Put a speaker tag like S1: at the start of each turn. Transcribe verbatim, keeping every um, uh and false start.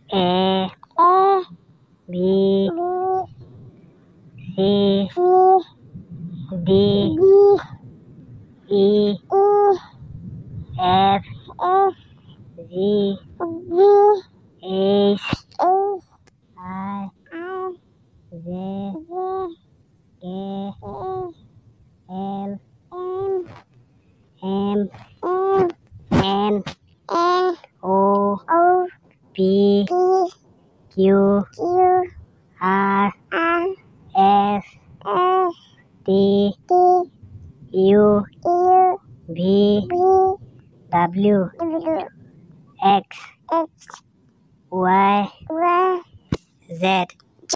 S1: A
S2: A
S1: B
S2: B
S1: C
S2: C
S1: D
S2: D
S1: E
S2: E
S1: F
S2: F
S1: G
S2: G
S1: H
S2: H
S1: I
S2: I
S1: J
S2: J
S1: K
S2: K
S1: L
S2: M
S1: M
S2: M
S1: N
S2: N
S1: O
S2: O
S1: P
S2: P
S1: Q
S2: Q
S1: R
S2: R
S1: S
S2: S
S1: T
S2: T
S1: U
S2: U
S1: V
S2: V
S1: W
S2: W
S1: X
S2: X
S1: Y
S2: Y
S1: Z